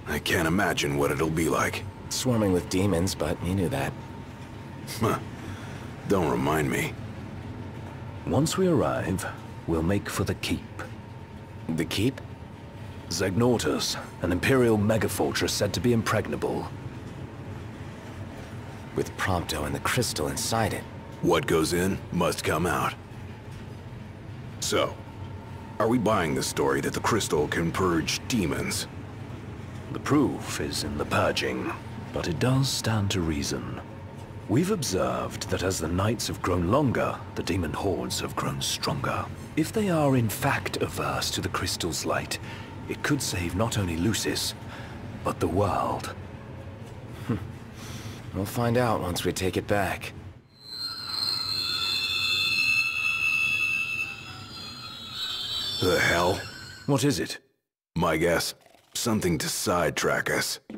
I can't imagine what it'll be like. Swarming with demons, but you knew that. Huh. Don't remind me. Once we arrive, we'll make for the keep. The keep? Zagnortus, an Imperial megafortress said to be impregnable. With Prompto and the crystal inside it. What goes in must come out. So, are we buying the story that the crystal can purge demons? The proof is in the purging, but it does stand to reason. We've observed that as the nights have grown longer, the demon hordes have grown stronger. If they are in fact averse to the crystal's light, it could save not only Lucis, but the world. We'll find out once we take it back. The hell? What is it? My guess, something to sidetrack us.